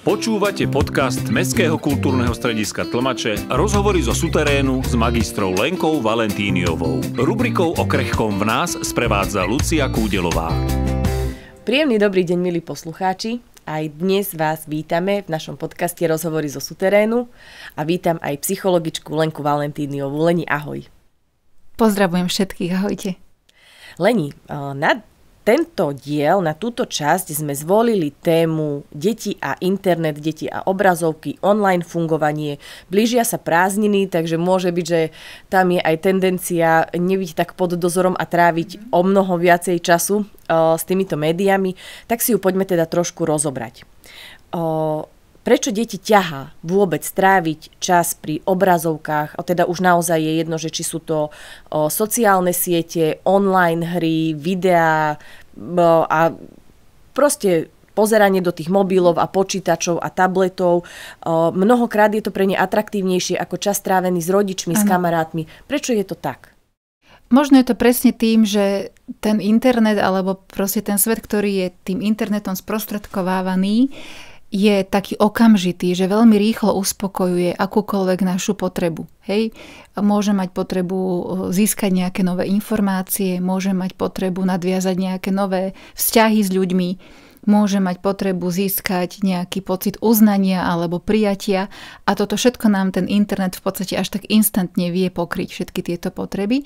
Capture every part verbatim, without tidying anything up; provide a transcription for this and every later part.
Počúvate podcast Mestského kultúrneho strediska Tlmače, rozhovory zo suterénu s magistrou Lenkou Valentíniovou. Rubrikou O krehkom v nás sprevádza Lucia Kúdelová. Príjemný dobrý deň, milí poslucháči. Aj dnes vás vítame v našom podcaste Rozhovory zo suterénu a vítam aj psychologičku Lenku Valentíniovú. Leni, ahoj. Pozdravujem všetkých, ahojte. Leni, na tento diel, na túto časť sme zvolili tému deti a internet, deti a obrazovky, online fungovanie. Blížia sa prázdniny, takže môže byť, že tam je aj tendencia nebyť tak pod dozorom a tráviť o mnoho viacej času uh, s týmito médiami. Tak si ju poďme teda trošku rozobrať. Uh, Prečo deti ťahá vôbec tráviť čas pri obrazovkách? A teda už naozaj je jedno, že či sú to o, sociálne siete, online hry, videá o, a proste pozeranie do tých mobilov a počítačov a tabletov. O, mnohokrát je to pre ne atraktívnejšie ako čas strávený s rodičmi, ano. S kamarátmi. Prečo je to tak? Možno je to presne tým, že ten internet alebo proste ten svet, ktorý je tým internetom sprostredkovávaný, je taký okamžitý, že veľmi rýchlo uspokojuje akúkoľvek našu potrebu. Hej? Môže mať potrebu získať nejaké nové informácie, môže mať potrebu nadviazať nejaké nové vzťahy s ľuďmi, môže mať potrebu získať nejaký pocit uznania alebo prijatia a toto všetko nám ten internet v podstate až tak instantne vie pokryť všetky tieto potreby.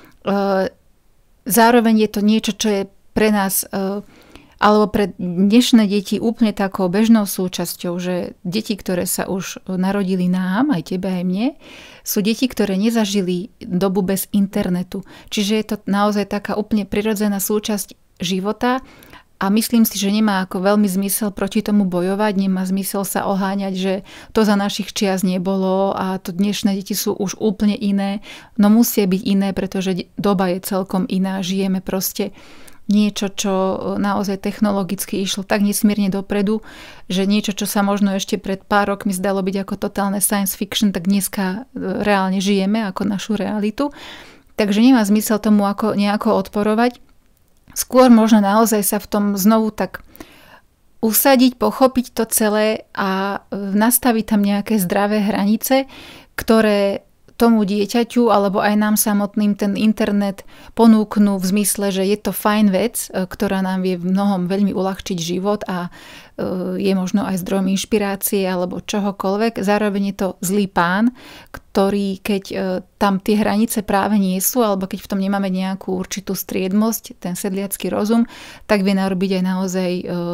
Zároveň je to niečo, čo je pre nás alebo pre dnešné deti úplne takou bežnou súčasťou, že deti, ktoré sa už narodili nám, aj tebe, aj mne, sú deti, ktoré nezažili dobu bez internetu. Čiže je to naozaj taká úplne prirodzená súčasť života a myslím si, že nemá ako veľmi zmysel proti tomu bojovať, nemá zmysel sa oháňať, že to za našich čias nebolo a to dnešné deti sú už úplne iné. No musia byť iné, pretože doba je celkom iná, žijeme proste niečo, čo naozaj technologicky išlo tak nesmierne dopredu, že niečo, čo sa možno ešte pred pár rokmi zdalo byť ako totálne science fiction, tak dneska reálne žijeme ako našu realitu. Takže nemá zmysel tomu ako nejako odporovať. Skôr možno naozaj sa v tom znovu tak usadiť, pochopiť to celé a nastaviť tam nejaké zdravé hranice, ktoré tomu dieťaťu alebo aj nám samotným ten internet ponúknú v zmysle, že je to fajn vec, ktorá nám vie v mnohom veľmi uľahčiť život a je možno aj zdrojom inšpirácie alebo čohokoľvek. Zároveň je to zlý pán, ktorý keď tam tie hranice práve nie sú alebo keď v tom nemáme nejakú určitú striedmosť, ten sedliacky rozum, tak vie narobiť aj naozaj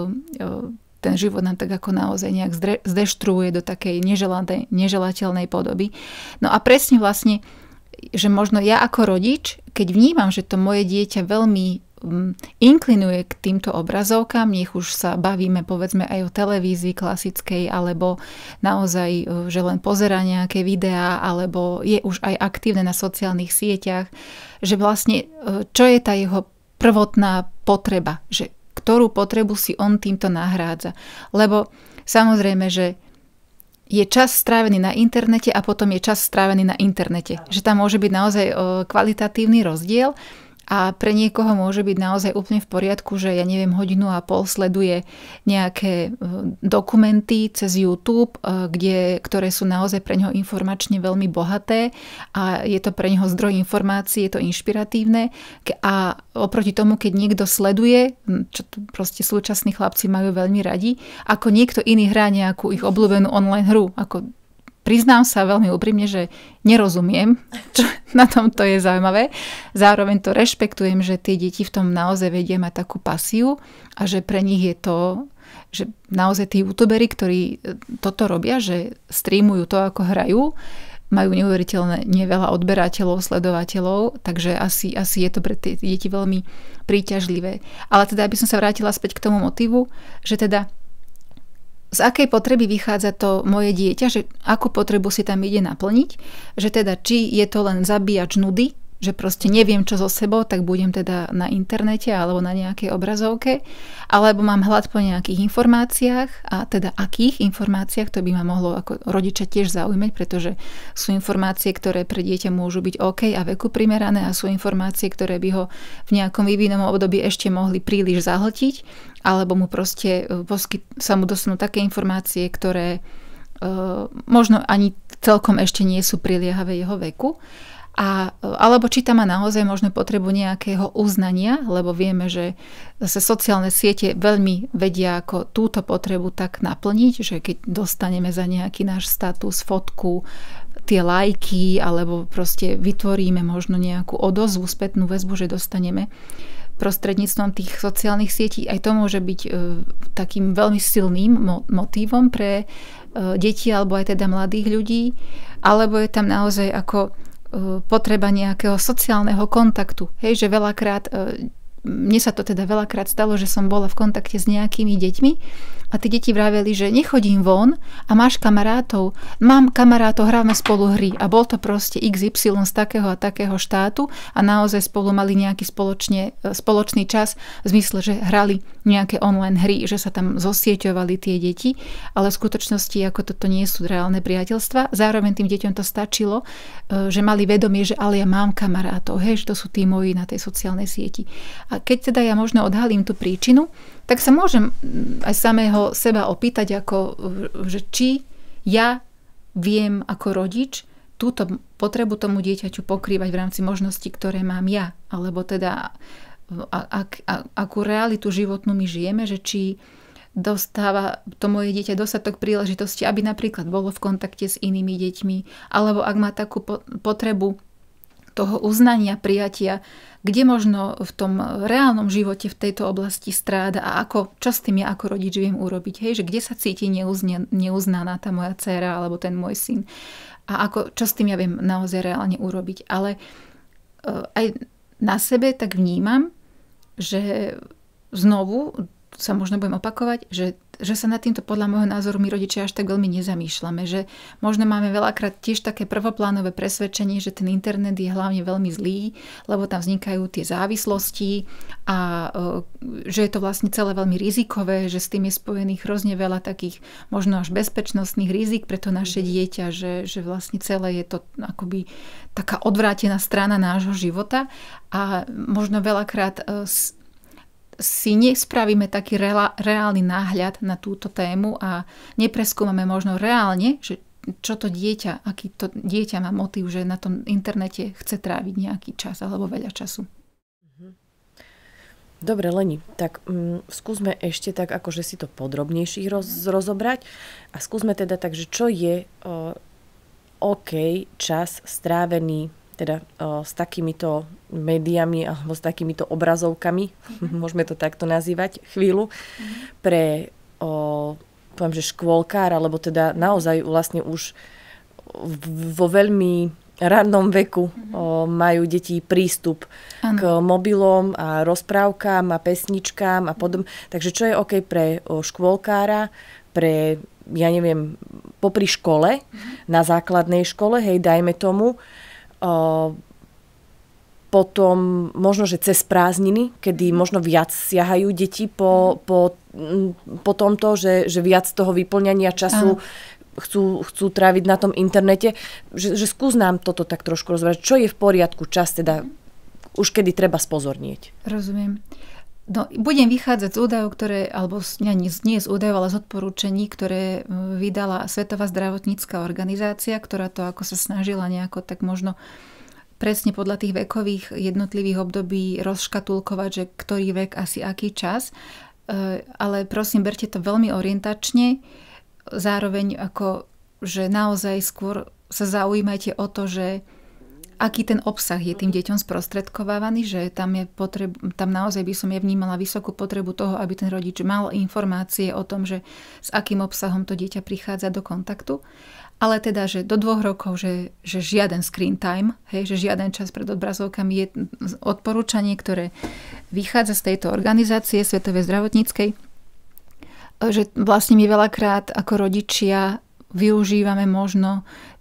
ten život nám tak ako naozaj nejak zdeštruuje do takej neželanej, neželateľnej podoby. No a presne vlastne, že možno ja ako rodič, keď vnímam, že to moje dieťa veľmi inklinuje k týmto obrazovkám, nech už sa bavíme povedzme aj o televízii klasickej, alebo naozaj, že len pozerá nejaké videá, alebo je už aj aktívne na sociálnych sieťach, že vlastne, čo je tá jeho prvotná potreba, že ktorú potrebu si on týmto nahrádza. Lebo samozrejme, že je čas strávený na internete a potom je čas strávený na internete. Že tam môže byť naozaj kvalitatívny rozdiel a pre niekoho môže byť naozaj úplne v poriadku, že ja neviem, hodinu a pol sleduje nejaké dokumenty cez YouTube, kde, ktoré sú naozaj pre neho informačne veľmi bohaté a je to pre neho zdroj informácií, je to inšpiratívne a oproti tomu, keď niekto sleduje, čo proste súčasní chlapci majú veľmi radi, ako niekto iný hrá nejakú ich obľúbenú online hru, ako priznám sa veľmi úprimne, že nerozumiem, čo na tomto je zaujímavé. Zároveň to rešpektujem, že tie deti v tom naozaj vedia mať takú pasiu a že pre nich je to, že naozaj tí youtuberi, ktorí toto robia, že streamujú to, ako hrajú, majú neuveriteľne neveľa odberateľov, sledovateľov, takže asi, asi je to pre tie deti veľmi príťažlivé. Ale teda, aby som sa vrátila späť k tomu motivu, že teda z akej potreby vychádza to moje dieťa, že akú potrebu si tam ide naplniť, že teda či je to len zabíjač nudy, že proste neviem čo so sebou, tak budem teda na internete alebo na nejakej obrazovke, alebo mám hlad po nejakých informáciách a teda akých informáciách, to by ma mohlo ako rodiča tiež zaujímať, pretože sú informácie, ktoré pre dieťa môžu byť OK a veku primerané a sú informácie, ktoré by ho v nejakom vývojnom období ešte mohli príliš zahltiť, alebo mu proste poskyt, sa mu dostanú také informácie, ktoré uh, možno ani celkom ešte nie sú priliehavé jeho veku. A, alebo či tam má naozaj možno potrebu nejakého uznania, lebo vieme, že zase sociálne siete veľmi vedia ako túto potrebu tak naplniť, že keď dostaneme za nejaký náš status, fotku, tie lajky, alebo proste vytvoríme možno nejakú odozvu, spätnú väzbu, že dostaneme prostredníctvom tých sociálnych sietí, aj to môže byť e, takým veľmi silným mo- motívom pre e, deti alebo aj teda mladých ľudí, alebo je tam naozaj ako potreba nejakého sociálneho kontaktu. Hej, že veľakrát, mne sa to teda veľakrát stalo, že som bola v kontakte s nejakými deťmi a tí deti vraveli, že nechodím von a máš kamarátov. Mám kamarátov, hráme spolu hry a bol to proste iks ypsilon z takého a takého štátu a naozaj spolu mali nejaký spoločne, spoločný čas v zmysle, že hrali nejaké online hry, že sa tam zosieťovali tie deti, ale v skutočnosti ako toto nie sú reálne priateľstva. Zároveň tým deťom to stačilo, že mali vedomie, že ale ja mám kamarátov, hej, že to sú tí moji na tej sociálnej sieti. A keď teda ja možno odhalím tú príčinu, tak sa môžem aj samého seba opýtať, ako, že či ja viem ako rodič túto potrebu tomu dieťaťu pokrývať v rámci možností, ktoré mám ja. Alebo teda ak, ak, akú realitu životnú my žijeme, že či dostáva to moje dieťa dostatok príležitosti, aby napríklad bolo v kontakte s inými deťmi, alebo ak má takú potrebu toho uznania, prijatia, kde možno v tom reálnom živote v tejto oblasti stráda a ako, čo s tým ja ako rodič viem urobiť, hej, že kde sa cíti neuzne, neuznaná tá moja dcéra alebo ten môj syn a ako, čo s tým ja viem naozaj reálne urobiť. Ale aj na sebe tak vnímam, že znovu sa možno budem opakovať, že, že sa nad týmto podľa môjho názoru my rodičia až tak veľmi nezamýšľame, že možno máme veľakrát tiež také prvoplánové presvedčenie, že ten internet je hlavne veľmi zlý, lebo tam vznikajú tie závislosti a že je to vlastne celé veľmi rizikové, že s tým je spojených hrozne veľa takých možno až bezpečnostných rizik pre to naše dieťa, že, že vlastne celé je to akoby taká odvrátená strana nášho života a možno veľakrát si nespravíme taký reálny náhľad na túto tému a nepreskúmame možno reálne, že čo to dieťa, aký to dieťa má motív, že na tom internete chce tráviť nejaký čas alebo veľa času. Dobre, Leni, tak um, skúsme ešte tak akože si to podrobnejšie roz, rozobrať a skúsme teda tak, že čo je uh, OK čas strávený teda o, s takýmito médiami alebo s takýmito obrazovkami, mm-hmm. môžeme to takto nazývať chvíľu, mm-hmm. pre o, poviem, že škôlkár, alebo teda naozaj vlastne už vo veľmi rannom veku mm-hmm. o, majú deti prístup ano. K mobilom a rozprávkám a pesničkám a podobne. Takže čo je OK pre o, škôlkára, pre, ja neviem, popri škole, mm-hmm. na základnej škole, hej, dajme tomu, O, potom možno, že cez prázdniny, kedy možno viac siahajú deti po, po, po tomto, že, že viac toho vyplňania času chcú, chcú tráviť na tom internete. Že, že skús nám toto tak trošku rozvrať. Čo je v poriadku čas, teda už kedy treba spozornieť? Rozumiem. No, budem vychádzať z údajov, ktoré, alebo nie, nie z údajov, ale z odporúčení, ktoré vydala Svetová zdravotnícka organizácia, ktorá to ako sa snažila nejako tak možno presne podľa tých vekových jednotlivých období rozškatulkovať, že ktorý vek asi aký čas. Ale prosím, berte to veľmi orientačne. Zároveň ako, že naozaj skôr sa zaujímajte o to, že aký ten obsah je tým deťom sprostredkovávaný, že tam, je potreb, tam naozaj by som ja vnímala vysokú potrebu toho, aby ten rodič mal informácie o tom, že s akým obsahom to dieťa prichádza do kontaktu. Ale teda, že do dvoch rokov, že, že žiaden screen time, hej, že žiaden čas pred obrazovkami je odporúčanie, ktoré vychádza z tejto organizácie Svetovej zdravotníckej, že vlastne my veľakrát ako rodičia využívame možno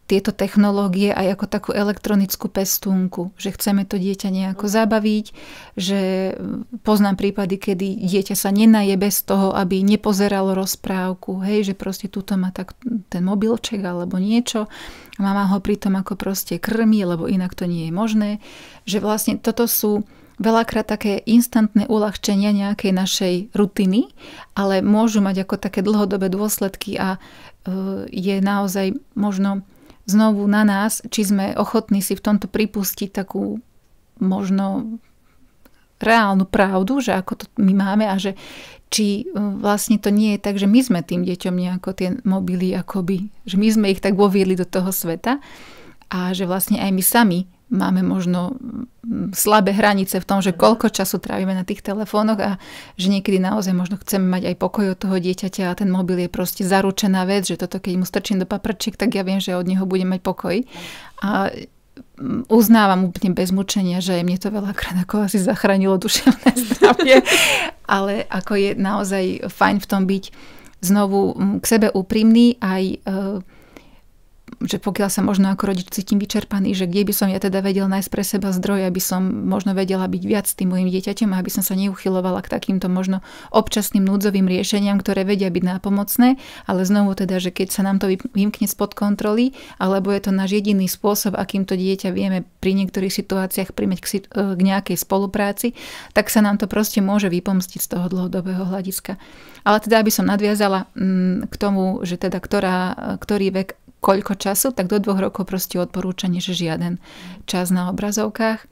tieto technológie aj ako takú elektronickú pestúnku, že chceme to dieťa nejako zabaviť, že poznám prípady, kedy dieťa sa nenaje bez toho, aby nepozeralo rozprávku, hej, že proste tuto má tak ten mobilček alebo niečo, mama ho pritom ako proste krmí, lebo inak to nie je možné, že vlastne toto sú veľakrát také instantné uľahčenia nejakej našej rutiny, ale môžu mať ako také dlhodobé dôsledky a je naozaj možno znovu na nás, či sme ochotní si v tomto pripustiť takú možno reálnu pravdu, že ako to my máme a že či vlastne to nie je tak, že my sme tým deťom nejako tie mobily akoby, že my sme ich tak voviedli do toho sveta a že vlastne aj my sami máme možno slabé hranice v tom, že koľko času trávime na tých telefónoch a že niekedy naozaj možno chceme mať aj pokoj od toho dieťaťa a ten mobil je proste zaručená vec, že toto keď mu strčím do paprčiek, tak ja viem, že od neho budem mať pokoj. A uznávam úplne bez mučenia, že mne to veľakrát ako asi zachránilo duševné zdravie, ale ako je naozaj fajn v tom byť znovu k sebe úprimný aj že pokiaľ sa možno ako rodič cítim vyčerpaný, že kde by som ja teda vedel nájsť pre seba zdroj, aby som možno vedela byť viac s tým mojim dieťaťom a aby som sa neuchylovala k takýmto možno občasným núdzovým riešeniam, ktoré vedia byť nápomocné, ale znovu teda, že keď sa nám to vymkne spod kontroly, alebo je to náš jediný spôsob, akým to dieťa vieme pri niektorých situáciách primeť k, k nejakej spolupráci, tak sa nám to proste môže vypomstiť z toho dlhodobého hľadiska. Ale teda, aby som nadviazala k tomu, že teda ktorá, ktorý vek koľko času, tak do dvoch rokov proste odporúčanie, že žiaden čas na obrazovkách.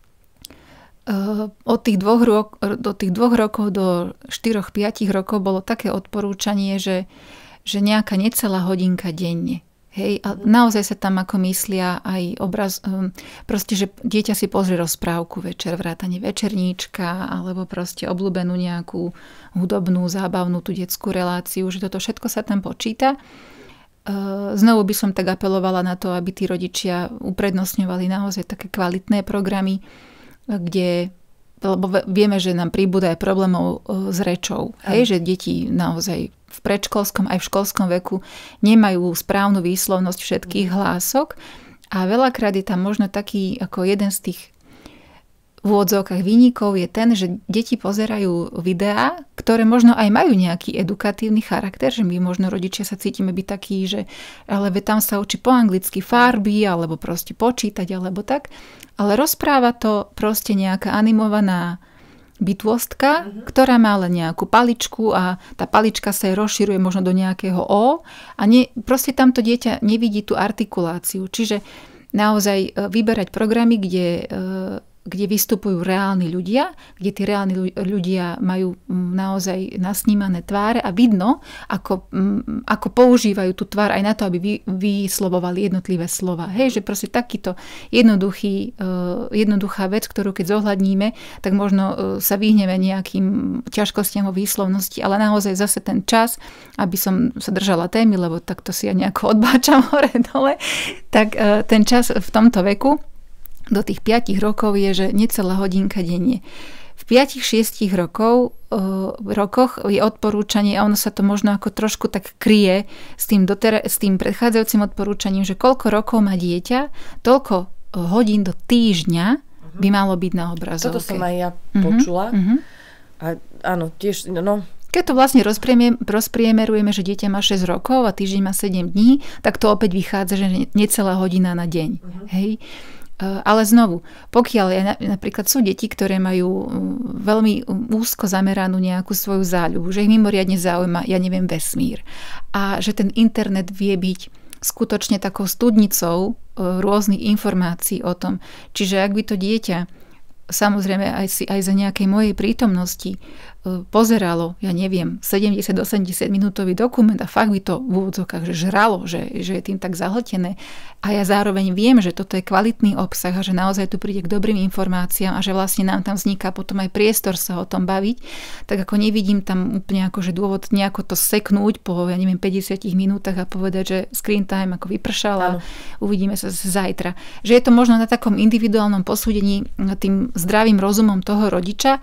Od tých dvoch, rok, do tých dvoch rokov do štyroch piatich rokov bolo také odporúčanie, že, že nejaká necelá hodinka denne. Hej, a naozaj sa tam ako myslia aj obraz, proste, že dieťa si pozrie rozprávku večer, vrátane večerníčka, alebo proste obľúbenú nejakú hudobnú, zábavnú tú detskú reláciu, že toto všetko sa tam počíta. Znovu by som tak apelovala na to, aby tí rodičia uprednostňovali naozaj také kvalitné programy, kde, lebo vieme, že nám pribúda aj problémov s rečou. Hej, že deti naozaj v predškolskom aj v školskom veku nemajú správnu výslovnosť všetkých hlások a veľakrát je tam možno taký ako jeden z tých v úvodzovkách výnikov je ten, že deti pozerajú videá, ktoré možno aj majú nejaký edukatívny charakter, že my možno rodičia sa cítime byť takí, že ale tam sa učí po anglicky farby, alebo proste počítať, alebo tak. Ale rozpráva to proste nejaká animovaná bytôstka, mm-hmm. ktorá má len nejakú paličku a tá palička sa jej rozširuje možno do nejakého O a ne, proste tamto dieťa nevidí tú artikuláciu. Čiže naozaj vyberať programy, kde kde vystupujú reálni ľudia, kde tí reálni ľudia majú naozaj nasnímané tváre a vidno, ako, ako používajú tú tvár aj na to, aby vy, vyslovovali jednotlivé slova. Hej, že proste takýto jednoduchý, jednoduchá vec, ktorú keď zohľadníme, tak možno sa vyhneme nejakým ťažkostiam o výslovnosti, ale naozaj zase ten čas, aby som sa držala témy, lebo takto si ja nejako odbáčam hore-dole, tak ten čas v tomto veku do tých piatich rokov je, že necelá hodinka denne. V piatich šiestich rokov, uh, rokoch je odporúčanie, a ono sa to možno ako trošku tak kryje s tým, doter- s tým predchádzajúcim odporúčaním, že koľko rokov má dieťa, toľko hodín do týždňa uh-huh. by malo byť na obrazovke. Toto som aj ja počula. Uh-huh. A áno, tiež, no... Keď to vlastne rozpriemerujeme, že dieťa má šesť rokov a týždeň má sedem dní, tak to opäť vychádza, že necelá hodina na deň. Uh-huh. Hej? Ale znovu, pokiaľ ja, napríklad sú deti, ktoré majú veľmi úzko zameranú nejakú svoju záľubu, že ich mimoriadne zaujíma, ja neviem, vesmír. A že ten internet vie byť skutočne takou studnicou rôznych informácií o tom. Čiže ak by to dieťa samozrejme aj, si, aj za nejakej mojej prítomnosti pozeralo, ja neviem, sedemdesiat až osemdesiat minútový dokument a fakt by to v úvodzovkách, že žralo, že, že je tým tak zahltené. A ja zároveň viem, že toto je kvalitný obsah a že naozaj tu príde k dobrým informáciám a že vlastne nám tam vzniká potom aj priestor sa o tom baviť, tak ako nevidím tam úplne akože dôvod nejako to seknúť po, ja neviem, päťdesiatich minútach a povedať, že screen time ako vypršal a uvidíme sa zajtra. Že je to možno na takom individuálnom posúdení tým zdravým rozumom toho rodiča,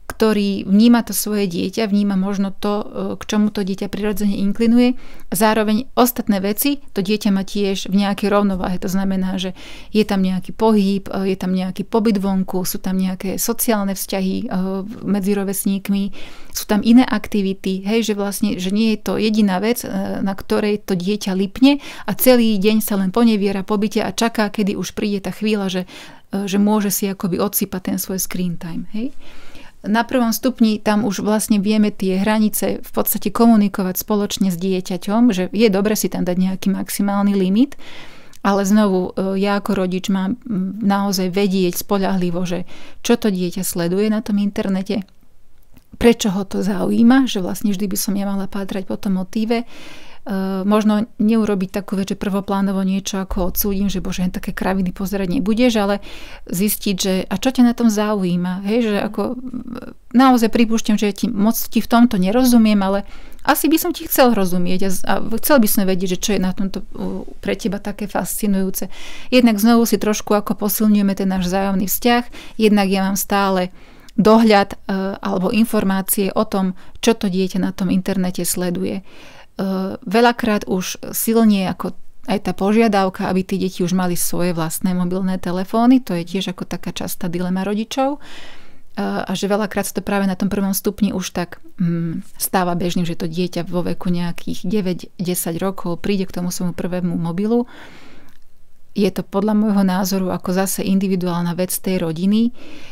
ktorý vníma to svoje dieťa, vníma možno to, k čomu to dieťa prirodzene inklinuje. Zároveň ostatné veci to dieťa má tiež v nejakej rovnováhe. To znamená, že je tam nejaký pohyb, je tam nejaký pobyt vonku, sú tam nejaké sociálne vzťahy medzi rovesníkmi, sú tam iné aktivity, hej, že vlastne, že nie je to jediná vec, na ktorej to dieťa lipne a celý deň sa len poneviera po byte a čaká, kedy už príde tá chvíľa, že, že môže si akoby odsypať ten svoj screen time, hej. Na prvom stupni tam už vlastne vieme tie hranice v podstate komunikovať spoločne s dieťaťom, že je dobre si tam dať nejaký maximálny limit, ale znovu ja ako rodič mám naozaj vedieť spoľahlivo, že čo to dieťa sleduje na tom internete, prečo ho to zaujíma, že vlastne vždy by som ja mala pátrať po tom motíve. Možno neurobiť takú vec, že prvoplánovo niečo ako odsúdim, že bože, také kraviny pozerať nebudeš, ale zistiť, že a čo ťa na tom zaujíma, hej, že ako naozaj pripúšťam, že ja ti, moc ti v tomto nerozumiem, ale asi by som ti chcel rozumieť a, a chcel by som vedieť, že čo je na tomto pre teba také fascinujúce. Jednak znovu si trošku ako posilňujeme ten náš vzájomný vzťah, jednak ja mám stále dohľad e, alebo informácie o tom, čo to dieťa na tom internete sleduje. Veľakrát už silnie ako aj tá požiadavka, aby tí deti už mali svoje vlastné mobilné telefóny, to je tiež ako taká častá dilema rodičov a že veľakrát sa to práve na tom prvom stupni už tak hm, stáva bežným, že to dieťa vo veku nejakých deväť desať rokov príde k tomu svojmu prvému mobilu. Je to podľa môjho názoru ako zase individuálna vec tej rodiny.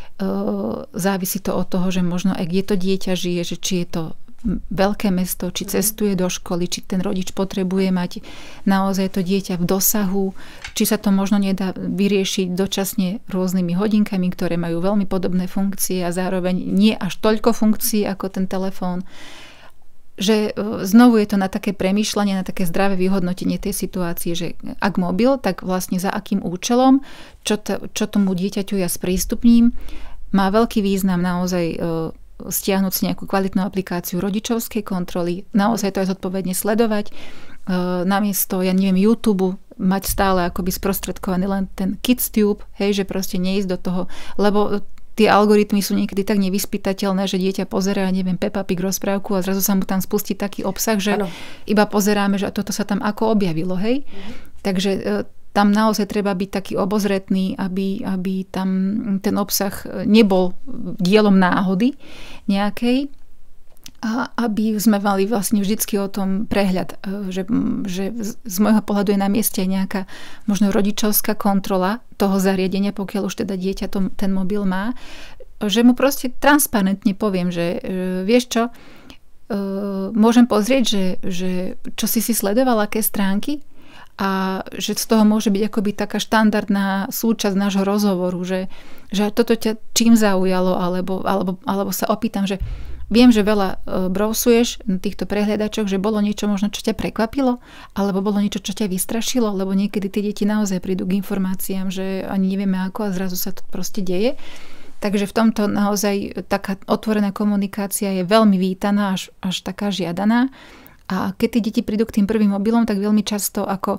Závisí to od toho, že možno ak je to dieťa žije, že či je to veľké mesto, či cestuje do školy, či ten rodič potrebuje mať naozaj to dieťa v dosahu, či sa to možno nedá vyriešiť dočasne rôznymi hodinkami, ktoré majú veľmi podobné funkcie a zároveň nie až toľko funkcií ako ten telefón. Že znovu je to na také premýšľanie, na také zdravé vyhodnotenie tej situácie, že ak mobil, tak vlastne za akým účelom, čo, to, čo tomu dieťaťu ja sprístupním, má veľký význam naozaj stiahnuť si nejakú kvalitnú aplikáciu rodičovskej kontroly, naozaj to aj zodpovedne sledovať, namiesto, ja neviem, YouTube, mať stále akoby sprostredkovaný len ten KidsTube, hej, že proste neísť do toho, lebo tie algoritmy sú niekedy tak nevyspytateľné, že dieťa pozerá, neviem, Peppa Pig rozprávku a zrazu sa mu tam spustí taký obsah, že ano. Iba pozeráme, že toto sa tam ako objavilo, hej. Mhm. Takže tam naozaj treba byť taký obozretný, aby, aby tam ten obsah nebol dielom náhody nejakej a aby sme mali vlastne vždycky o tom prehľad, že, že z môjho pohľadu je na mieste nejaká možno rodičovská kontrola toho zariadenia, pokiaľ už teda dieťa to, ten mobil má, že mu proste transparentne poviem, že vieš čo, môžem pozrieť, že, že čo si si sledoval, aké stránky, a že z toho môže byť akoby taká štandardná súčasť nášho rozhovoru, že, že toto ťa čím zaujalo, alebo, alebo, alebo sa opýtam, že viem, že veľa browsuješ na týchto prehliadačoch, že bolo niečo možno, čo ťa prekvapilo, alebo bolo niečo, čo ťa vystrašilo, lebo niekedy tie deti naozaj prídu k informáciám, že ani nevieme ako a zrazu sa to proste deje. Takže v tomto naozaj taká otvorená komunikácia je veľmi vítaná, až, až taká žiadaná. A keď tie deti prídu k tým prvým mobilom, tak veľmi často ako e,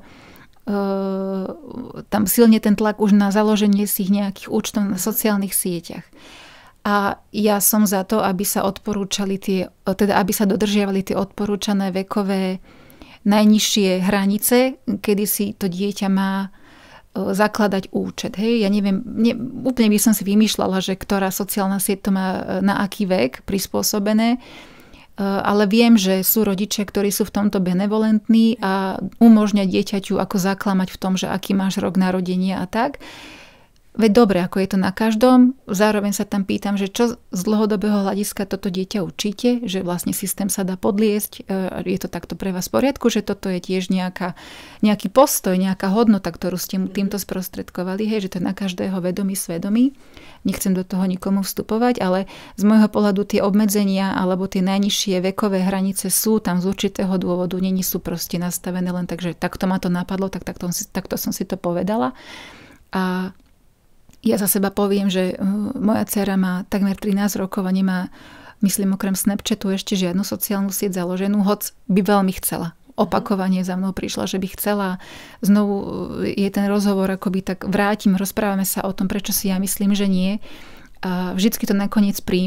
tam silne ten tlak už na založenie si ich nejakých účtov na sociálnych sieťach. A ja som za to, aby sa odporúčali tie, teda aby sa dodržiavali tie odporúčané vekové najnižšie hranice, kedy si to dieťa má zakladať účet. Hej? Ja neviem, ne, úplne by som si vymýšľala, že ktorá sociálna sieť to má na aký vek prispôsobené, ale viem, že sú rodičia, ktorí sú v tomto benevolentní a umožňa dieťaťu ako zaklamať v tom, že aký máš rok narodenia a tak. Veď dobre, ako je to na každom. Zároveň sa tam pýtam, že čo z dlhodobého hľadiska toto dieťa učíte, že vlastne systém sa dá podliesť. Je to takto pre vás v poriadku, že toto je tiež nejaká, nejaký postoj, nejaká hodnota, ktorú ste mu týmto sprostredkovali, hej, že to je na každého vedomý, svedomý. Nechcem do toho nikomu vstupovať, ale z môjho pohľadu tie obmedzenia alebo tie najnižšie vekové hranice sú tam z určitého dôvodu, není sú proste nastavené len tak, že takto ma to napadlo, tak takto, takto som si to povedala. A ja za seba poviem, že moja dcéra má takmer trinásť rokov a nemá, myslím, okrem Snapchatu ešte žiadnu sociálnu sieť založenú, hoc by veľmi chcela. Opakovane za mnou prišla, že by chcela. Znovu je ten rozhovor, akoby tak vrátim, rozprávame sa o tom, prečo si ja myslím, že nie. A vždycky to nakoniec príjme,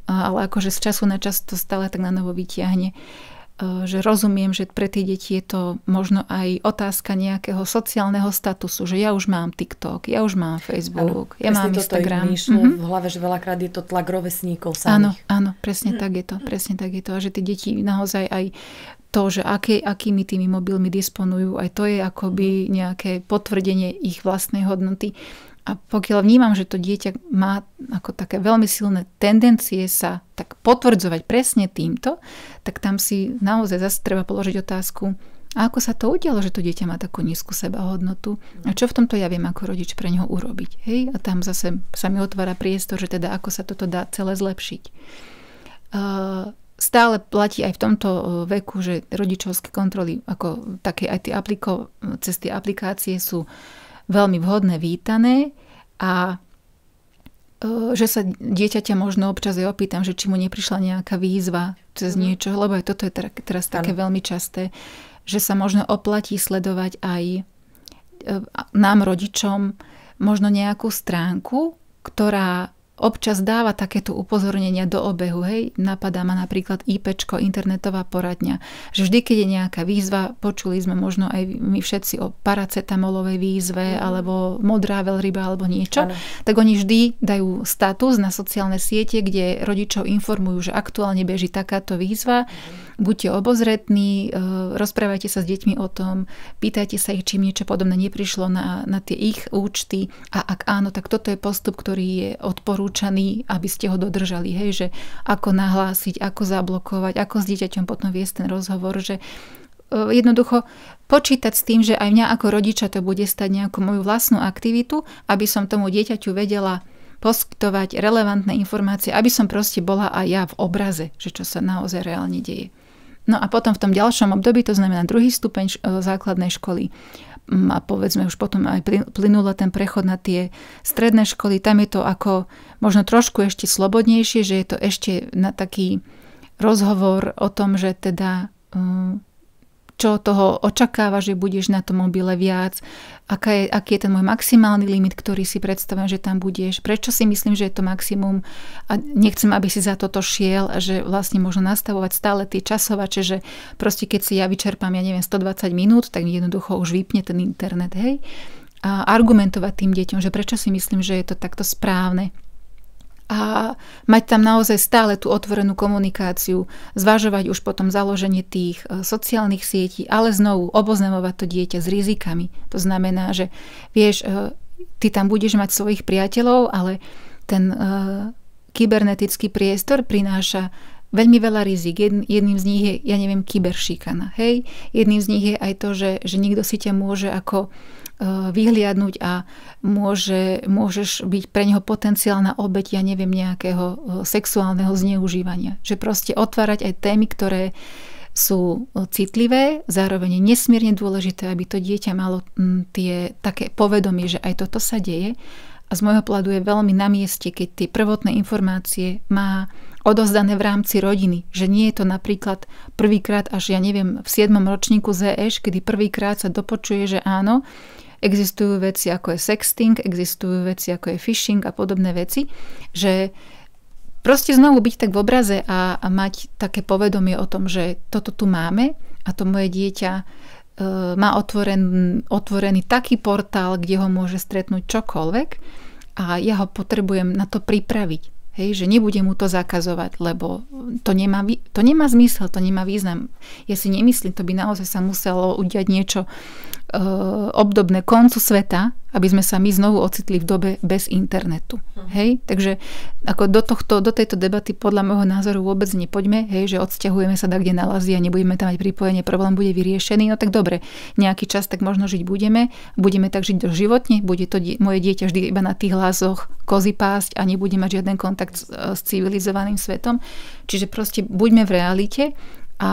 ale akože z času na čas to stále tak na novo vytiahne. Že rozumiem, že pre tie deti je to možno aj otázka nejakého sociálneho statusu, že ja už mám TikTok, ja už mám Facebook, ano, ja mám Instagram. Toto mm-hmm. v hlave, že veľakrát je to tlak rovesníkov samých. Áno, áno, presne mm. tak je to, presne tak je to. A že tie deti naozaj aj to, že aké, akými tými mobilmi disponujú, aj to je akoby nejaké potvrdenie ich vlastnej hodnoty. A pokiaľ vnímam, že to dieťa má ako také veľmi silné tendencie sa tak potvrdzovať presne týmto, tak tam si naozaj zase treba položiť otázku, a ako sa to udialo, že to dieťa má takú nízku sebahodnotu a čo v tomto ja viem ako rodič pre neho urobiť. Hej? A tam zase sa mi otvára priestor, že teda ako sa toto dá celé zlepšiť. Uh, Stále platí aj v tomto veku, že rodičovské kontroly, ako také aj tie apliko, cez tie aplikácie sú veľmi vhodné, vítané a že sa dieťaťa možno občas aj opýtam, že či mu neprišla nejaká výzva cez mm. niečo, lebo aj toto je teraz také veľmi časté, že sa možno oplatí sledovať aj nám rodičom možno nejakú stránku, ktorá občas dáva takéto upozornenia do obehu. Hej, napadá ma napríklad IPčko, internetová poradňa, že vždy, keď je nejaká výzva, počuli sme možno aj my všetci o paracetamolovej výzve, mm. alebo modrá veľryba, alebo niečo, ano. Tak oni vždy dajú status na sociálne siete, kde rodičov informujú, že aktuálne beží takáto výzva, mm. buďte obozretní, rozprávajte sa s deťmi o tom, pýtajte sa ich, či im niečo podobné neprišlo na, na tie ich účty a ak áno, tak toto je postup, ktorý je odporúčaný, aby ste ho dodržali, hej, že ako nahlásiť, ako zablokovať, ako s dieťaťom potom viesť ten rozhovor, že jednoducho počítať s tým, že aj mňa ako rodiča to bude stať nejakú moju vlastnú aktivitu, aby som tomu dieťaťu vedela poskytovať relevantné informácie, aby som proste bola aj ja v obraze, že čo sa naozaj reálne deje. No a potom v tom ďalšom období, to znamená druhý stupeň základnej školy, a povedzme už potom aj plynula ten prechod na tie stredné školy, tam je to ako možno trošku ešte slobodnejšie, že je to ešte na taký rozhovor o tom, že teda čo toho očakáva, že budeš na tom mobile viac, aká je, aký je ten môj maximálny limit, ktorý si predstavujem, že tam budeš, prečo si myslím, že je to maximum a nechcem, aby si za toto šiel a že vlastne možno nastavovať stále tie časovače, že proste keď si ja vyčerpám, ja neviem, stodvadsať minút, tak jednoducho už vypne ten internet, hej, a argumentovať tým deťom, že prečo si myslím, že je to takto správne. A mať tam naozaj stále tú otvorenú komunikáciu, zvažovať už potom založenie tých sociálnych sietí, ale znovu oboznamovať to dieťa s rizikami. To znamená, že vieš, ty tam budeš mať svojich priateľov, ale ten uh, kybernetický priestor prináša veľmi veľa rizik. Jed, jedným z nich je, ja neviem, kyberšikana. Hej? Jedným z nich je aj to, že, že niekto si ťa môže ako vyhliadnúť a môže, môžeš byť pre neho potenciálna obeť, ja neviem, nejakého sexuálneho zneužívania. Že proste otvárať aj témy, ktoré sú citlivé, zároveň je nesmierne dôležité, aby to dieťa malo tie také povedomie, že aj toto sa deje. A z môjho pohľadu je veľmi na mieste, keď tie prvotné informácie má odovzdané v rámci rodiny. Že nie je to napríklad prvýkrát až, ja neviem, v siedmom ročníku zet eš, kedy prvýkrát sa dopočuje, že áno, existujú veci ako je sexting, existujú veci ako je phishing a podobné veci, že proste znovu byť tak v obraze a, a mať také povedomie o tom, že toto tu máme a to moje dieťa e, má otvoren, otvorený taký portál, kde ho môže stretnúť čokoľvek a ja ho potrebujem na to pripraviť. Hej, že nebudem mu to zakazovať, lebo to nemá, to nemá zmysel, to nemá význam. Ja si nemyslím, to by naozaj sa muselo udiať niečo e, obdobné koncu sveta, aby sme sa my znovu ocitli v dobe bez internetu. Hm. Hej, takže ako do, tohto, do tejto debaty podľa môjho názoru vôbec nepoďme, hej, že odsťahujeme sa tak, kde nalazí a nebudeme tam mať pripojenie, problém bude vyriešený. No tak dobre, nejaký čas tak možno žiť budeme, budeme tak žiť doživotne, bude to die, moje dieťa vždy iba na tých hlásoch kozy pásť a nebude mať žiaden kontakt s, s civilizovaným svetom. Čiže proste buďme v realite a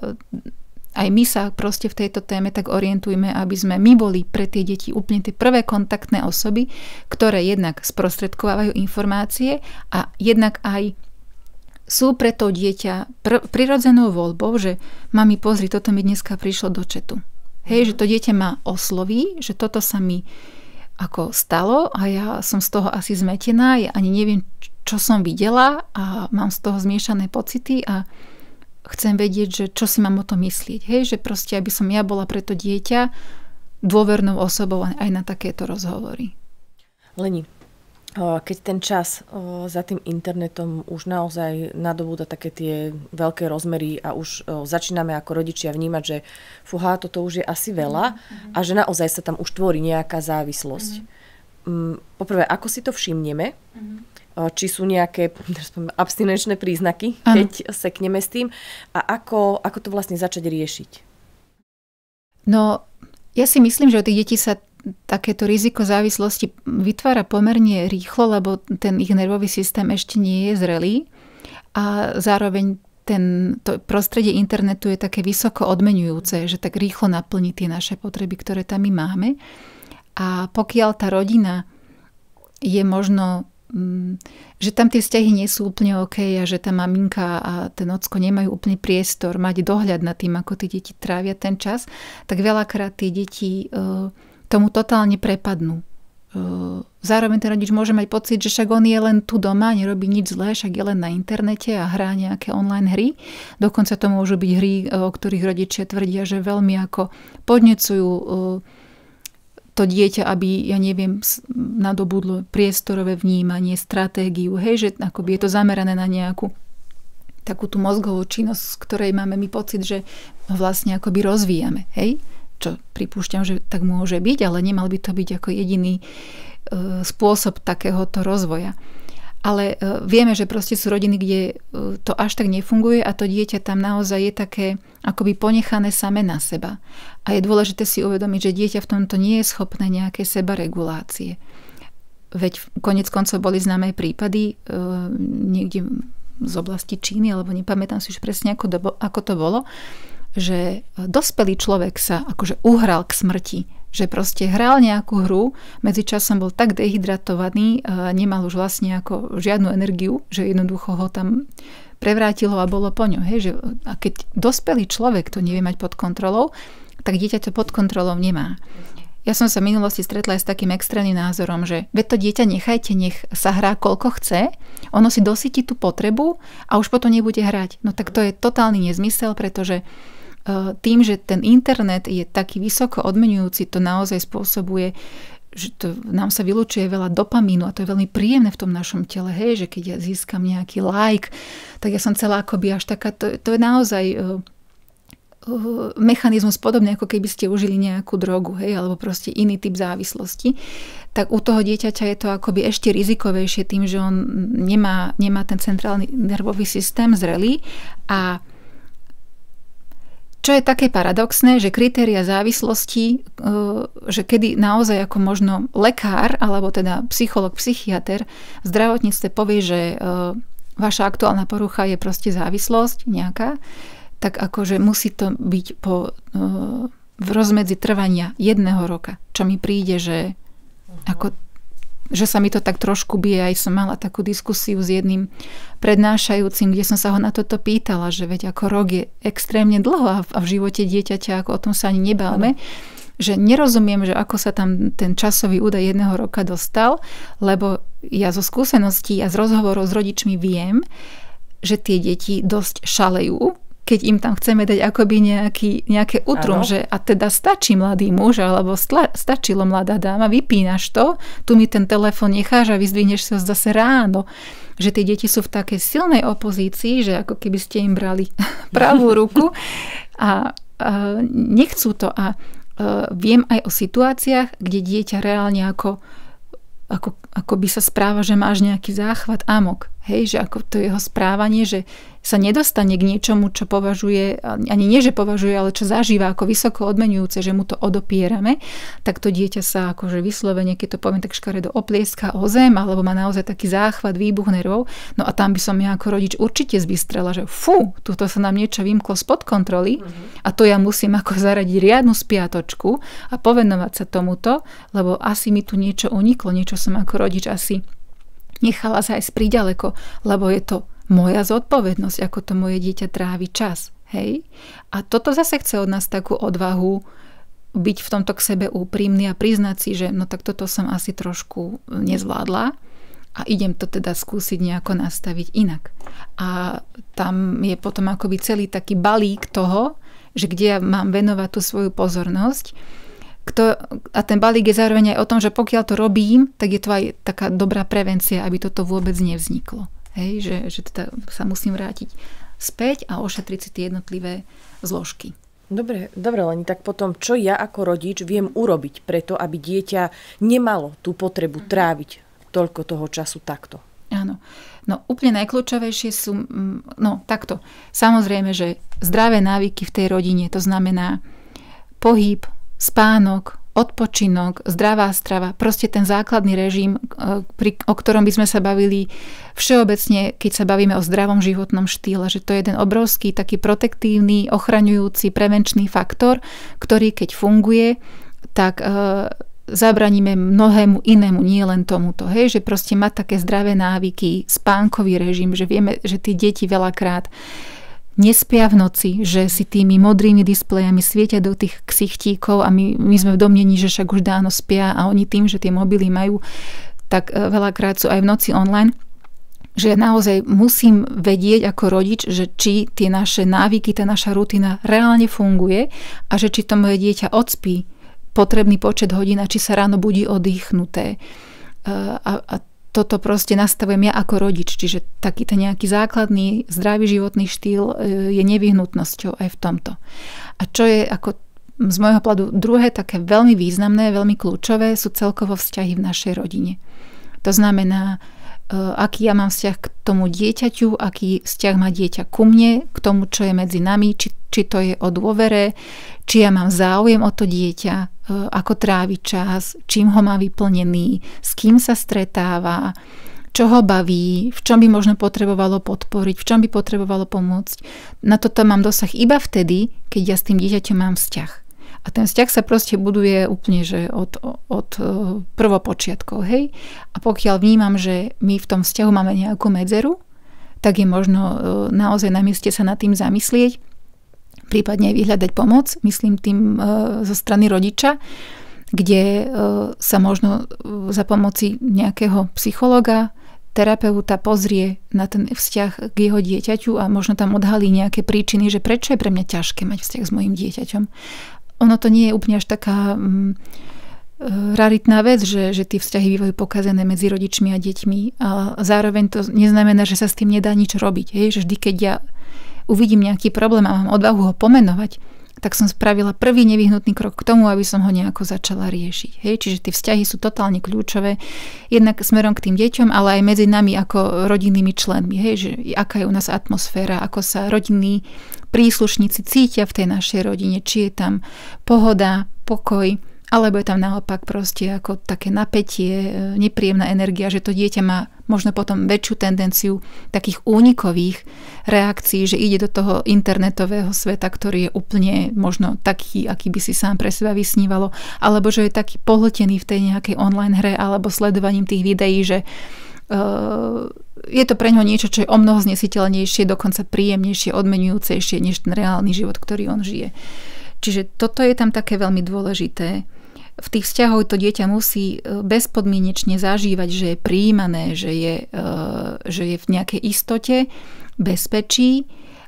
aj my sa proste v tejto téme tak orientujme, aby sme my boli pre tie deti úplne tie prvé kontaktné osoby, ktoré jednak sprostredkovávajú informácie a jednak aj sú pre to dieťa pr- prirodzenou voľbou, že mami, pozri, toto mi dneska prišlo do chatu. Hej, že to dieťa ma osloví, že toto sa mi ako stalo a ja som z toho asi zmetená, ja ani neviem, čo som videla a mám z toho zmiešané pocity a chcem vedieť, že čo si mám o tom myslieť. Hej, že proste, aby som ja bola pre to dieťa dôvernou osobou aj na takéto rozhovory. Leni, keď ten čas za tým internetom už naozaj nadobúda také tie veľké rozmery a už začíname ako rodičia vnímať, že fúha, toto už je asi veľa mm-hmm. a že naozaj sa tam už tvorí nejaká závislosť. Mm-hmm. Poprvé, ako si to všimneme? Mm-hmm. Či sú nejaké abstinenčné príznaky, ano. Keď sekneme s tým a ako, ako to vlastne začať riešiť? No, ja si myslím, že u tých detí sa takéto riziko závislosti vytvára pomerne rýchlo, lebo ten ich nervový systém ešte nie je zrelý a zároveň ten, to prostredie internetu je také vysoko odmeňujúce, že tak rýchlo naplní tie naše potreby, ktoré tam my máme. A pokiaľ tá rodina je možno, že tam tie vzťahy nie sú úplne OK a že tá maminka a ten ocko nemajú úplne priestor mať dohľad nad tým, ako tie deti trávia ten čas, tak veľakrát tie deti tomu totálne prepadnú. Zároveň ten rodič môže mať pocit, že však on je len tu doma, nerobí nič zlé, však je len na internete a hrá nejaké online hry. Dokonca to môžu byť hry, o ktorých rodičia tvrdia, že veľmi ako podnecujú to dieťa, aby, ja neviem, nadobudlo priestorové vnímanie, stratégiu, hej, že akoby je to zamerané na nejakú takú tú mozgovú činnosť, z ktorej máme my pocit, že vlastne akoby rozvíjame, hej. Čo pripúšťam, že tak môže byť, ale nemal by to byť ako jediný e, spôsob takéhoto rozvoja. Ale e, vieme, že proste sú rodiny, kde e, to až tak nefunguje a to dieťa tam naozaj je také akoby ponechané same na seba. A je dôležité si uvedomiť, že dieťa v tomto nie je schopné nejakej sebaregulácie. Veď konec koncov boli známe prípady e, niekde z oblasti Číny, alebo nepamätám si už presne, ako, do, ako to bolo, že dospelý človek sa akože uhral k smrti, že proste hral nejakú hru, medzičasom bol tak dehydratovaný, nemal už vlastne ako žiadnu energiu, že jednoducho ho tam prevrátilo a bolo po ňom. Hej, že, a keď dospelý človek to nevie mať pod kontrolou, tak dieťa to pod kontrolou nemá. Ja som sa v minulosti stretla aj s takým extrémnym názorom, že veď to dieťa nechajte, nech sa hrá koľko chce, ono si dosytí tú potrebu a už potom nebude hrať. No tak to je totálny nezmysel, pretože tým, že ten internet je taký vysoko odmeňujúci, to naozaj spôsobuje, že to, nám sa vylučuje veľa dopamínu a to je veľmi príjemné v tom našom tele, hej, že keď ja získam nejaký like, tak ja som celá akoby až taká, to, to je naozaj uh, uh, mechanizmus podobný, ako keby ste užili nejakú drogu, hej, alebo proste iný typ závislosti. Tak u toho dieťaťa je to akoby ešte rizikovejšie tým, že on nemá, nemá ten centrálny nervový systém zrelý a čo je také paradoxné, že kritéria závislosti, že kedy naozaj ako možno lekár, alebo teda psycholog, psychiater v zdravotníctve povie, že vaša aktuálna porucha je proste závislosť nejaká, tak akože musí to byť po, v rozmedzi trvania jedného roka. Čo mi príde, že ako že sa mi to tak trošku bije. Aj som mala takú diskusiu s jedným prednášajúcim, kde som sa ho na toto pýtala, že veď ako rok je extrémne dlho a v živote dieťaťa, ako o tom sa ani nebáme, že nerozumiem, že ako sa tam ten časový údaj jedného roka dostal, lebo ja zo skúseností a z rozhovorov s rodičmi viem, že tie deti dosť šalejú, keď im tam chceme dať akoby nejaký, nejaké utrum, že a teda stačí mladý muž, alebo stla, stačilo mladá dáma, vypínaš to, tu mi ten telefon necháš a vyzdvihneš sa zase ráno. Že tie deti sú v takej silnej opozícii, že ako keby ste im brali pravú ruku a, a nechcú to. A, a viem aj o situáciách, kde dieťa reálne ako Ako, ako by sa správa, že máš nejaký záchvat amok. Hej, že ako to jeho správanie, že sa nedostane k niečomu, čo považuje, ani nie, že považuje, ale čo zažíva ako vysoko odmenujúce, že mu to odopierame, tak to dieťa sa akože vyslovene, keď to poviem tak škaredo, oplieska o zem, alebo má naozaj taký záchvat, výbuch nervov. No a tam by som ja ako rodič určite zbystrela, že fú, tuto sa nám niečo vymklo spod kontroly mm-hmm. a to ja musím ako zaradiť riadnu spiatočku a povenovať sa tomuto, lebo asi mi tu niečo uniklo, niečo som ako rodič asi nechala sa aj priďaleko, lebo je to moja zodpovednosť, ako to moje dieťa trávi čas. Hej? A toto zase chce od nás takú odvahu byť v tomto k sebe úprimný a priznať si, že no tak toto som asi trošku nezvládla a idem to teda skúsiť nejako nastaviť inak. A tam je potom akoby celý taký balík toho, že kde ja mám venovať tú svoju pozornosť. Kto, a ten balík je zároveň aj o tom, že pokiaľ to robím, tak je to aj taká dobrá prevencia, aby toto vôbec nevzniklo. Hej, že, že teda sa musím vrátiť späť a ošetriť si tie jednotlivé zložky. Dobre, dobre, Leni, tak potom, čo ja ako rodič viem urobiť preto, aby dieťa nemalo tú potrebu tráviť toľko toho času takto? Áno. No úplne najkľúčovejšie sú, no takto. Samozrejme, že zdravé návyky v tej rodine, to znamená pohyb, spánok, odpočinok, zdravá strava, proste ten základný režim, pri, o ktorom by sme sa bavili všeobecne, keď sa bavíme o zdravom životnom štýle, že to je jeden obrovský taký protektívny, ochraňujúci, prevenčný faktor, ktorý keď funguje, tak e, zabraníme mnohému inému, nie len tomuto. Hej, že proste mať také zdravé návyky, spánkový režim, že vieme, že tí deti veľakrát nespia v noci, že si tými modrými displejami svietia do tých ksichtíkov a my, my sme v domnení, že však už dáno spia a oni tým, že tie mobily majú, tak veľakrát sú aj v noci online, že naozaj musím vedieť ako rodič, že či tie naše návyky, tá naša rutina reálne funguje a že či to moje dieťa odspí potrebný počet hodín a či sa ráno budí oddychnuté. A, a toto proste nastavujem ja ako rodič, čiže taký ten nejaký základný zdravý životný štýl je nevyhnutnosťou aj v tomto. A čo je ako z môjho pohľadu druhé také veľmi významné, veľmi kľúčové, sú celkovo vzťahy v našej rodine. To znamená, aký ja mám vzťah k tomu dieťaťu, aký vzťah má dieťa ku mne, k tomu, čo je medzi nami, či, či to je o dôvere, či ja mám záujem o to dieťa, ako trávi čas, čím ho má vyplnený, s kým sa stretáva, čo ho baví, v čom by možno potrebovalo podporiť, v čom by potrebovalo pomôcť. Na toto mám dosah iba vtedy, keď ja s tým dieťaťom mám vzťah. A ten vzťah sa proste buduje úplne že od, od prvopočiatkov. Hej? A pokiaľ vnímam, že my v tom vzťahu máme nejakú medzeru, tak je možno naozaj na mieste sa nad tým zamyslieť, prípadne aj vyhľadať pomoc, myslím tým zo strany rodiča, kde sa možno za pomoci nejakého psychologa, terapeuta pozrie na ten vzťah k jeho dieťaťu a možno tam odhalí nejaké príčiny, že prečo je pre mňa ťažké mať vzťah s mojím dieťaťom. Ono to nie je úplne až taká mm, raritná vec, že, že tie vzťahy bývajú pokazené medzi rodičmi a deťmi a zároveň to neznamená, že sa s tým nedá nič robiť. Hej? Že vždy, keď ja uvidím nejaký problém a mám odvahu ho pomenovať, tak som spravila prvý nevyhnutný krok k tomu, aby som ho nejako začala riešiť. Hej? Čiže tie vzťahy sú totálne kľúčové, jednak smerom k tým deťom, ale aj medzi nami ako rodinnými členmi. Hej? Že aká je u nás atmosféra, ako sa rodinní príslušníci cítia v tej našej rodine, či je tam pohoda, pokoj, alebo je tam naopak proste ako také napätie, nepríjemná energia, že to dieťa má možno potom väčšiu tendenciu takých únikových reakcií, že ide do toho internetového sveta, ktorý je úplne možno taký, aký by si sám pre seba vysnívalo, alebo že je taký pohltený v tej nejakej online hre alebo sledovaním tých videí, že uh, je to pre ňo niečo, čo je o mnoho znesiteľnejšie, dokonca príjemnejšie, odmenujúcejšie než ten reálny život, ktorý on žije. Čiže toto je tam také veľmi dôležité. V tých vzťahoch to dieťa musí bezpodmienečne zažívať, že je prijímané, že je, že je v nejakej istote, bezpečí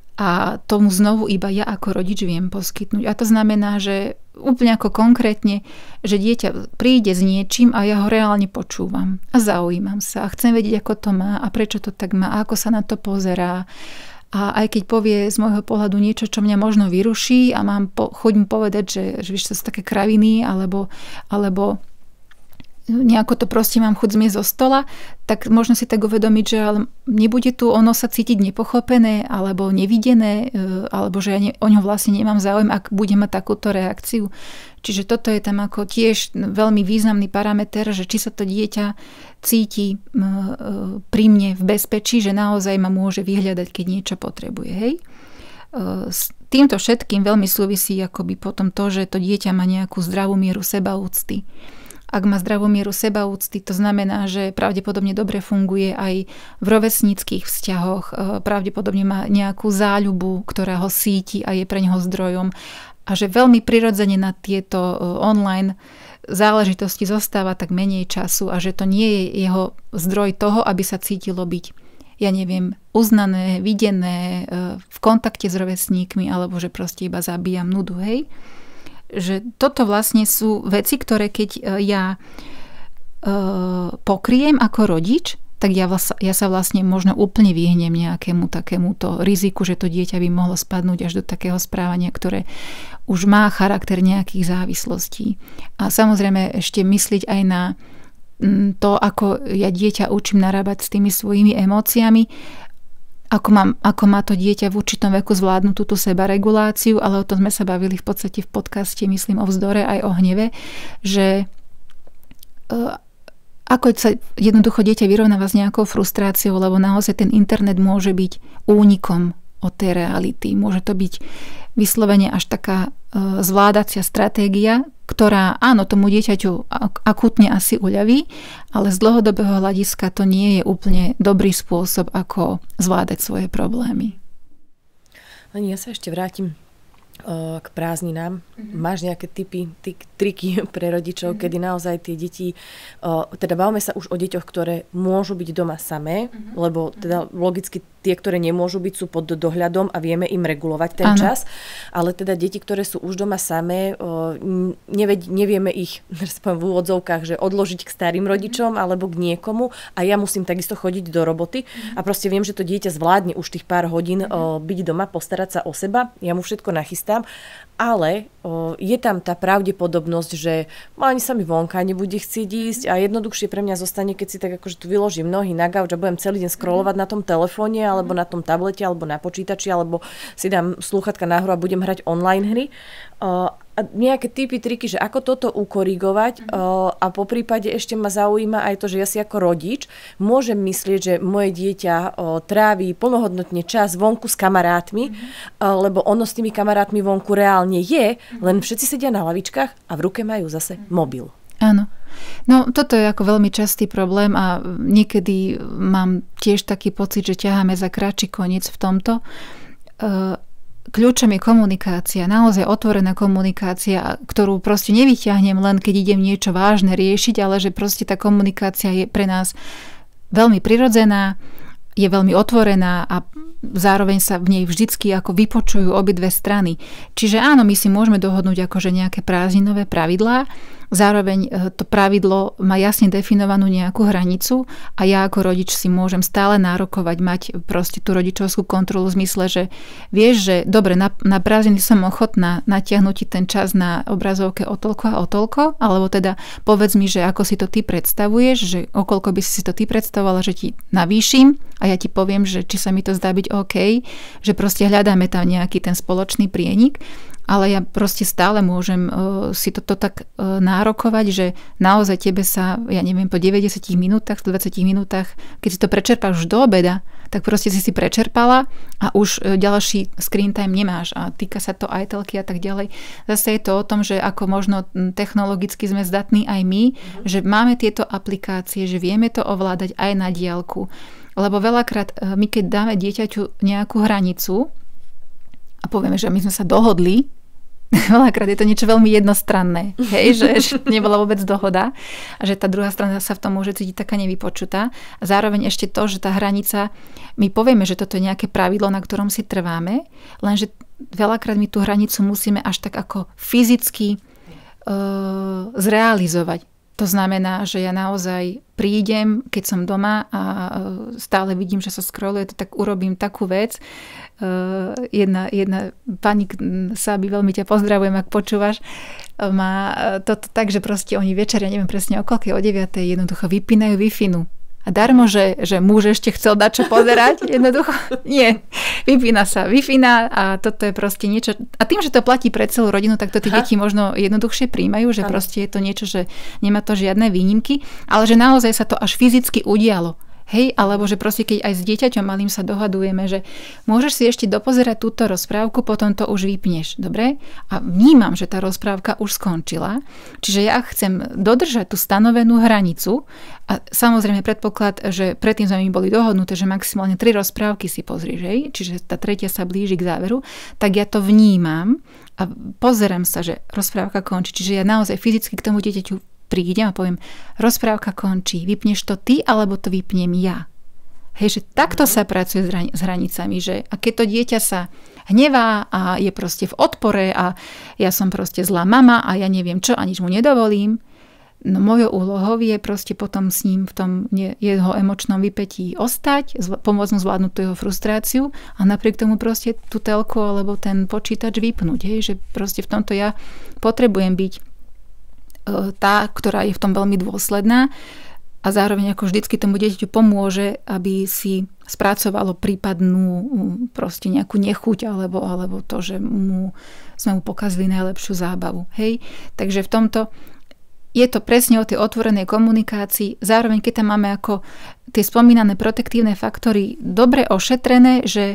a tomu znovu iba ja ako rodič viem poskytnúť. A to znamená, že úplne ako konkrétne, že dieťa príde s niečím a ja ho reálne počúvam a zaujímam sa a chcem vedieť, ako to má a prečo to tak má a ako sa na to pozerá. A aj keď povie z môjho pohľadu niečo, čo mňa možno vyruší a mám po, chuť mu povedať, že, že víš, to sú také kraviny, alebo, alebo nejako to proste mám chuť zmiesť zo stola, tak možno si tak uvedomiť, že ale nebude tu ono sa cítiť nepochopené, alebo nevidené, alebo že ja ne, o ňo vlastne nemám záujem, ak bude mať takúto reakciu. Čiže toto je tam ako tiež veľmi významný parameter, že či sa to dieťa cíti pri mne v bezpečí, že naozaj ma môže vyhľadať, keď niečo potrebuje. Hej? S týmto všetkým veľmi súvisí akoby potom to, že to dieťa má nejakú zdravú mieru sebaúcty. Ak má zdravú mieru sebaúcty, to znamená, že pravdepodobne dobre funguje aj v rovesníckych vzťahoch, pravdepodobne má nejakú záľubu, ktorá ho síti a je pre neho zdrojom a že veľmi prirodzene na tieto online záležitosti zostáva tak menej času a že to nie je jeho zdroj toho, aby sa cítilo byť, ja neviem, uznané, videné, v kontakte s rovesníkmi, alebo že proste iba zabíjam nudu, hej. Že toto vlastne sú veci, ktoré keď ja pokriem ako rodič, tak ja, vlas, ja sa vlastne možno úplne vyhnem nejakému takémuto riziku, že to dieťa by mohlo spadnúť až do takého správania, ktoré už má charakter nejakých závislostí. A samozrejme ešte mysliť aj na to, ako ja dieťa učím narábať s tými svojimi emóciami, ako, mám, ako má to dieťa v určitom veku zvládnuť túto sebareguláciu, ale o tom sme sa bavili v podstate v podcaste, myslím o vzdore aj o hneve, že ako sa jednoducho dieťa vyrovnáva s nejakou frustráciou, lebo naozaj ten internet môže byť únikom od tej reality. Môže to byť vyslovene až taká e, zvládacia stratégia, ktorá áno, tomu dieťaťu akútne asi uľaví, ale z dlhodobého hľadiska to nie je úplne dobrý spôsob, ako zvládať svoje problémy. Len ja sa ešte vrátim k prázdninám. Mm-hmm. Máš nejaké tipy, ty, triky pre rodičov, mm-hmm. kedy naozaj tie deti, teda bavíme sa už o deťoch, ktoré môžu byť doma samé, mm-hmm. lebo teda logicky tie, ktoré nemôžu byť, sú pod dohľadom a vieme im regulovať ten ano. Čas, ale teda deti, ktoré sú už doma samé, nevie, nevieme ich v úvodzovkách, že odložiť k starým rodičom mm-hmm. alebo k niekomu a ja musím takisto chodiť do roboty mm-hmm. a proste viem, že to dieťa zvládne už tých pár hodín mm-hmm. byť doma, postarať sa o seba, ja mu všetko nachystám, ale o, je tam tá pravdepodobnosť, že ani sa mi vonka nebude chcieť ísť a jednoduchšie pre mňa zostane, keď si tak akože tu vyložím nohy na gauč a budem celý deň scrollovať na tom telefóne alebo na tom tablete alebo na počítači alebo si dám slúchatka nahru a budem hrať online hry. O, a nejaké typy, triky, že ako toto ukorigovať mm-hmm. o, a po prípade ešte ma zaujíma aj to, že ja si ako rodič môžem myslieť, že moje dieťa o, tráví plnohodnotne čas vonku s kamarátmi, mm-hmm. o, lebo ono s tými kamarátmi vonku reálne je, mm-hmm. len všetci sedia na lavičkách a v ruke majú zase mm-hmm. mobil. Áno. No toto je ako veľmi častý problém a niekedy mám tiež taký pocit, že ťaháme za kratší koniec v tomto. Uh, Kľúčom je komunikácia, naozaj otvorená komunikácia, ktorú proste nevyťahnem len keď idem niečo vážne riešiť, ale že proste tá komunikácia je pre nás veľmi prirodzená, je veľmi otvorená a zároveň sa v nej vždycky ako vypočujú obidve strany. Čiže áno, my si môžeme dohodnúť akože nejaké prázdninové pravidlá, zároveň to pravidlo má jasne definovanú nejakú hranicu a ja ako rodič si môžem stále nárokovať mať proste tú rodičovskú kontrolu v zmysle, že vieš, že dobre, na, na prázdniny som ochotná natiahnuť ti ten čas na obrazovke o toľko a o toľko, alebo teda povedz mi, že ako si to ty predstavuješ, že okoľko by si si to ty predstavovala, že ti navýšim a ja ti poviem, že či sa mi to zdá byť OK, že proste hľadáme tam nejaký ten spoločný prienik, ale ja proste stále môžem uh, si toto tak uh, nárokovať, že naozaj tebe sa, ja neviem, po deväťdesiat minútach, stodvadsať minútach, keď si to prečerpáš už do obeda, tak proste si si prečerpala a už uh, ďalší screen time nemáš a týka sa to aj telky a tak ďalej. Zase je to o tom, že ako možno technologicky sme zdatní aj my, mm. že máme tieto aplikácie, že vieme to ovládať aj na diaľku. Lebo veľakrát uh, my keď dáme dieťaťu nejakú hranicu a povieme, že my sme sa dohodli, veľakrát je to niečo veľmi jednostranné, hej, že, že nebola vôbec dohoda a že tá druhá strana sa v tom môže cítiť taká nevypočutá. A zároveň ešte to, že tá hranica, my povieme, že toto je nejaké pravidlo, na ktorom si trváme, lenže veľakrát my tú hranicu musíme až tak ako fyzicky uh, zrealizovať. To znamená, že ja naozaj prídem, keď som doma a stále vidím, že sa scrolluje, tak urobím takú vec. Jedna, jedna pani Sáby, veľmi ťa pozdravujem, ak počúvaš, má toto tak, že proste oni večer, ja neviem presne o koľkej, o deviatej jednoducho vypínajú Wi-Fi-nu. A darmo, že, že muž ešte chcel dať čo pozerať, jednoducho nie. Vypína sa Wi-Fi a toto je proste niečo. A tým, že to platí pre celú rodinu, tak to tie deti možno jednoduchšie príjmajú, že proste je to niečo, že nemá to žiadne výnimky, ale že naozaj sa to až fyzicky udialo. Hej, alebo že proste keď aj s dieťaťom malým sa dohadujeme, že môžeš si ešte dopozerať túto rozprávku, potom to už vypneš, dobre? A vnímam, že tá rozprávka už skončila, čiže ja chcem dodržať tú stanovenú hranicu a samozrejme predpoklad, že predtým sme mi boli dohodnuté, že maximálne tri rozprávky si pozrieš, hej? Čiže tá tretia sa blíži k záveru, tak ja to vnímam a pozerám sa, že rozprávka končí, čiže ja naozaj fyzicky k tomu dieťaťu prídem a poviem, rozprávka končí, vypneš to ty, alebo to vypnem ja. Hej, že takto sa pracuje s hranicami, že a keď to dieťa sa hnevá a je proste v odpore a ja som proste zlá mama a ja neviem čo a nič mu nedovolím, no mojou úlohou je proste potom s ním v tom jeho emočnom vypätí ostať, pomôcť mu zvládnuť tú jeho frustráciu a napriek tomu proste tú telku alebo ten počítač vypnúť. Hej, že proste v tomto ja potrebujem byť tá, ktorá je v tom veľmi dôsledná a zároveň ako vždycky tomu dieťaťu pomôže, aby si spracovalo prípadnú proste nejakú nechuť alebo, alebo to, že mu, sme mu pokazili najlepšiu zábavu. Hej? Takže v tomto je to presne o tej otvorenej komunikácii. Zároveň, keď tam máme ako tie spomínané protektívne faktory dobre ošetrené, že e,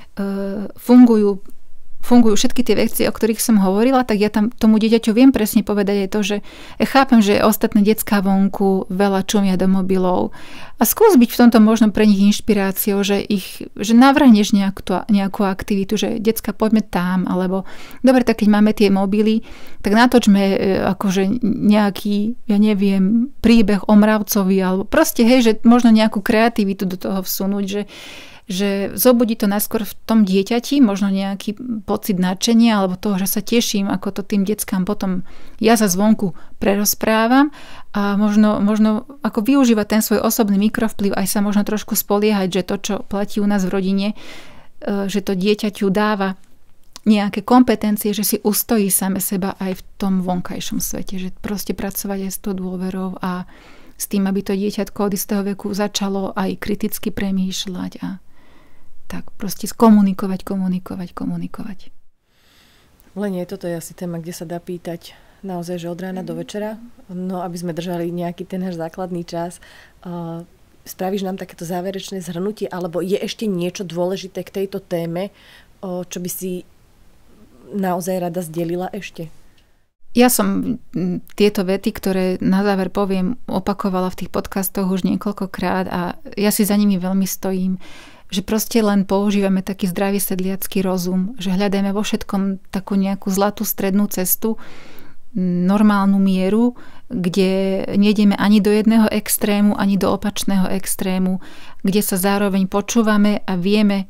fungujú fungujú všetky tie veci, o ktorých som hovorila, tak ja tam tomu dieťaťu viem presne povedať aj to, že ja chápem, že ostatné decká vonku veľa čumia do mobilov a skús byť v tomto možno pre nich inšpiráciou, že ich, že navrhneš nejakú, nejakú aktivitu, že decka poďme tam, alebo dobre, tak keď máme tie mobily, tak natočme akože nejaký, ja neviem, príbeh o mravcovi, alebo proste, hej, že možno nejakú kreativitu do toho vsunúť, že že zobudí to najskôr v tom dieťati, možno nejaký pocit nadšenia alebo toho, že sa teším, ako to tým deckám potom ja za zvonku prerozprávam a možno, možno ako využívať ten svoj osobný mikrovplyv, aj sa možno trošku spoliehať, že to, čo platí u nás v rodine, že to dieťaťu dáva nejaké kompetencie, že si ustojí same seba aj v tom vonkajšom svete, že proste pracovať aj s tou dôverou a s tým, aby to dieťatko od istého veku začalo aj kriticky premýšľať a tak proste skomunikovať, komunikovať, komunikovať. Lenie, toto je asi téma, kde sa dá pýtať naozaj, že od rána do večera, no aby sme držali nejaký ten náš základný čas. Uh, spravíš nám takéto záverečné zhrnutie, alebo je ešte niečo dôležité k tejto téme, uh, čo by si naozaj rada zdelila ešte? Ja som tieto vety, ktoré na záver poviem, opakovala v tých podcastoch už niekoľkokrát a ja si za nimi veľmi stojím, že proste len používame taký zdravý sedliacky rozum, že hľadajme vo všetkom takú nejakú zlatú strednú cestu, normálnu mieru, kde nejdeme ani do jedného extrému, ani do opačného extrému, kde sa zároveň počúvame a vieme,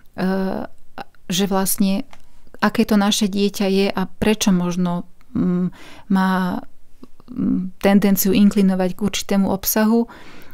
že vlastne aké to naše dieťa je a prečo možno má tendenciu inklinovať k určitému obsahu.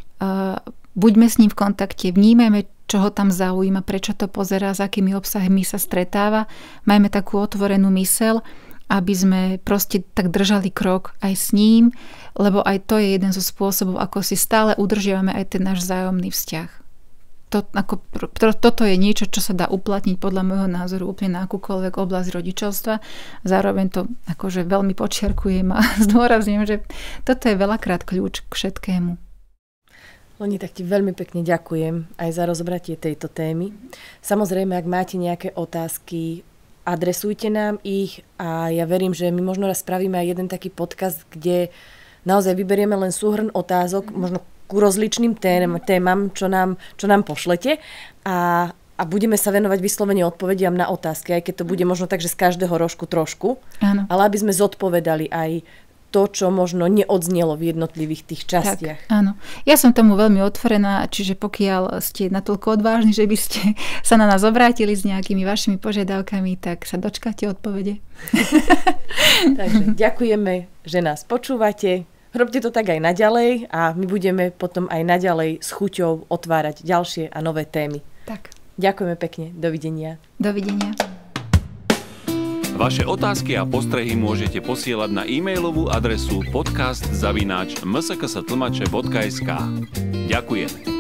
Buďme s ním v kontakte, vnímajme, čo ho tam zaujíma, prečo to pozerá, s akými obsahmi sa stretáva. Majme takú otvorenú myseľ, aby sme proste tak držali krok aj s ním, lebo aj to je jeden zo spôsobov, ako si stále udržiavame aj ten náš vzájomný vzťah. To, ako, to, toto je niečo, čo sa dá uplatniť podľa môjho názoru úplne na akúkoľvek oblasť rodičovstva. Zároveň to akože veľmi podčiarkujem a zdôrazňujem, že toto je veľakrát kľúč k všetkému. Leni, tak ti veľmi pekne ďakujem aj za rozbratie tejto témy. Samozrejme, ak máte nejaké otázky, adresujte nám ich a ja verím, že my možno raz spravíme aj jeden taký podcast, kde naozaj vyberieme len súhrn otázok, možno ku rozličným témam, čo nám, čo nám pošlete a, a budeme sa venovať vyslovene odpovediam na otázky, aj keď to bude možno tak, že z každého rožku trošku, áno. Ale aby sme zodpovedali aj to, čo možno neodznelo v jednotlivých tých častiach. Tak, áno. Ja som tomu veľmi otvorená, čiže pokiaľ ste natoľko odvážni, že by ste sa na nás obrátili s nejakými vašimi požiadavkami, tak sa dočkáte odpovede. Takže ďakujeme, že nás počúvate. Robte to tak aj naďalej a my budeme potom aj naďalej s chuťou otvárať ďalšie a nové témy. Tak. Ďakujeme pekne. Dovidenia. Dovidenia. Vaše otázky a postrehy môžete posielať na e-mailovú adresu podcast zavináč em es k s tlmače bodka es ká. Ďakujeme.